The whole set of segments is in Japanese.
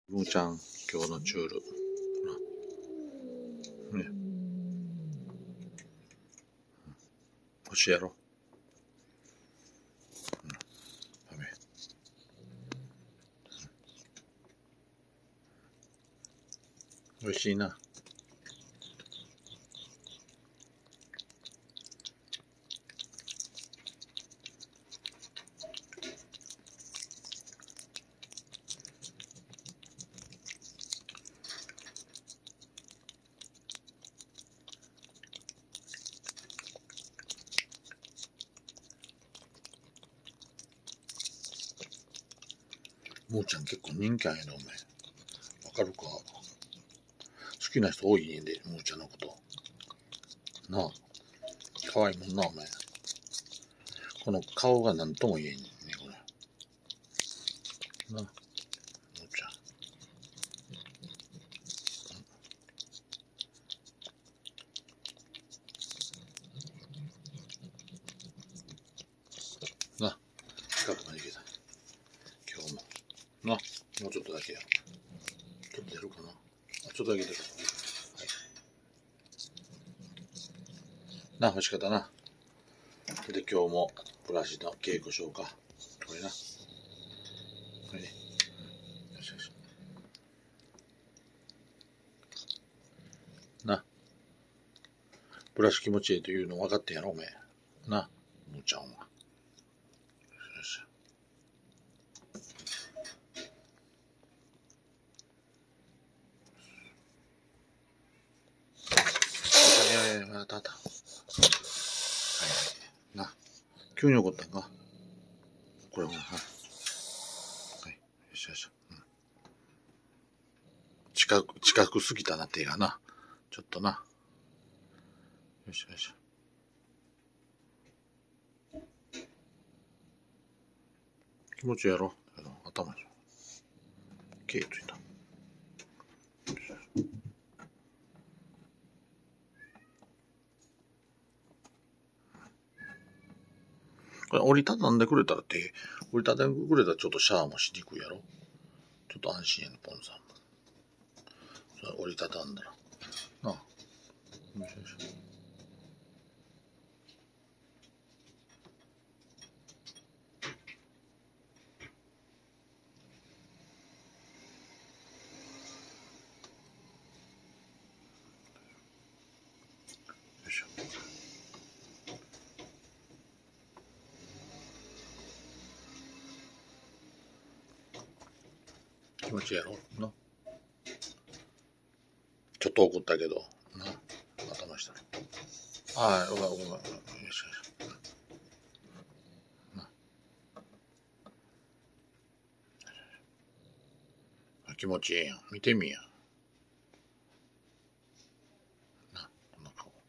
むーちゃん、今日のチュール。ね。欲しいやろ。ダメ。美味しいな。むーちゃん結構人気あんやで、お前。わかるか？好きな人多いねんで、むーちゃんのこと。なあ。可愛いもんな、お前。この顔が何とも言えんねん、これ。なあ。むーちゃん。なあ。近くまで行けた。今日も。なあ。もうちょっとだけや。ちょっと出るかな。ちょっとだけ出る。はい。なあ、欲しかったな。で、今日もブラシの稽古しようか。これな。これね。よしよし。な。ブラシ気持ちいいというの分かってんやろ、おめえ。な。むーちゃんは。よし。いや、あったあった。はい。な。急に怒ったんか。これも、はい。はい。よしよし。うん。近くすぎたな、手がな。ちょっとな。よしよし。気持ちいいやろ。頭に。毛ついた。これ折りたたんでくれたら折りたたんでくれたらちょっとシャワーもしにくいやろ。ちょっと安心やね、ポンさんも。それ折りたたんだら。なあ。よしよし。よいしょ。気持ちいいやろな。ちょっと怒ったけど、な。頭したら。はい、ごめん。よしよし。気持ちいいやん。見てみや。な、この顔。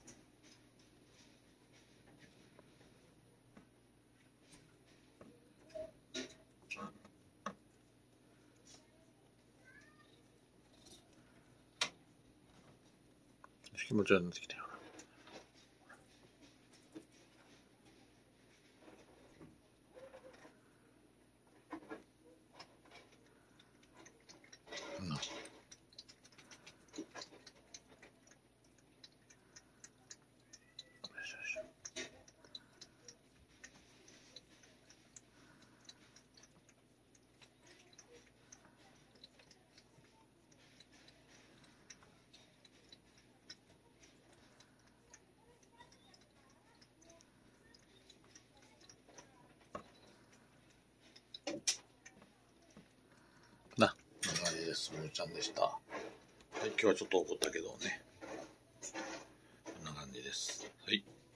気持ち悪くなってきたよ。な。よしよし。な、こんな感じです。むーちゃんでした。はい、今日はちょっと怒ったけどね。こんな感じです。はい。